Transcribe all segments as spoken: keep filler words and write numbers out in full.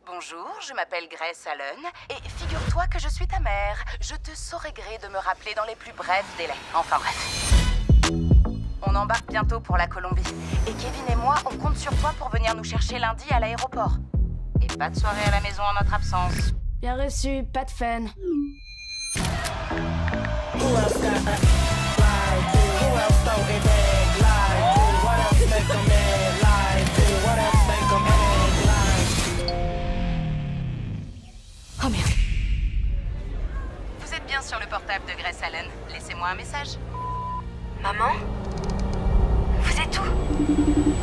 Bonjour, je m'appelle Grace Allen, et figure-toi que je suis ta mère. Je te saurai gré de me rappeler dans les plus brefs délais. Enfin bref. On embarque bientôt pour la Colombie. Et Kevin et moi, on compte sur toi pour venir nous chercher lundi à l'aéroport. Et pas de soirée à la maison en notre absence. Bien reçu, pas de fun. Oh merde. Vous êtes bien sur le portable de Grace Allen. Laissez-moi un message. Maman? Vous êtes où?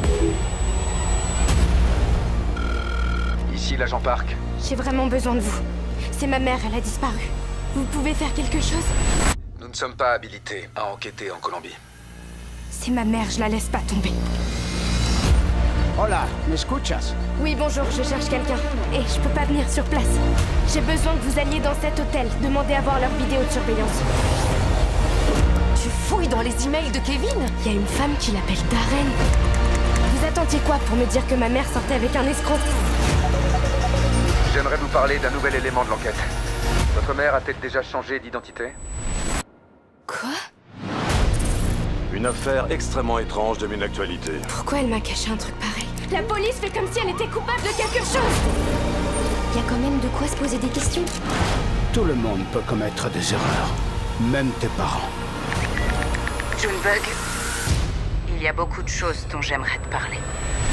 Ici l'agent Park. J'ai vraiment besoin de vous. C'est ma mère, elle a disparu. Vous pouvez faire quelque chose? Nous ne sommes pas habilités à enquêter en Colombie. C'est ma mère, je la laisse pas tomber. Hola, ¿me escuchas? Oui, bonjour, je cherche quelqu'un. Et je peux pas venir sur place. J'ai besoin que vous alliez dans cet hôtel. Demandez à voir leur vidéo de surveillance. Tu fouilles dans les emails de Kevin? Il y a une femme qui l'appelle Darren. Vous attendiez quoi pour me dire que ma mère sortait avec un escroc? J'aimerais vous parler d'un nouvel élément de l'enquête. Votre mère a-t-elle déjà changé d'identité? Quoi? Une affaire extrêmement étrange de une actualité. Pourquoi elle m'a caché un truc pareil? La police fait comme si elle était coupable de quelque chose! Il y a quand même de quoi se poser des questions. Tout le monde peut commettre des erreurs, même tes parents. Junebug, il y a beaucoup de choses dont j'aimerais te parler.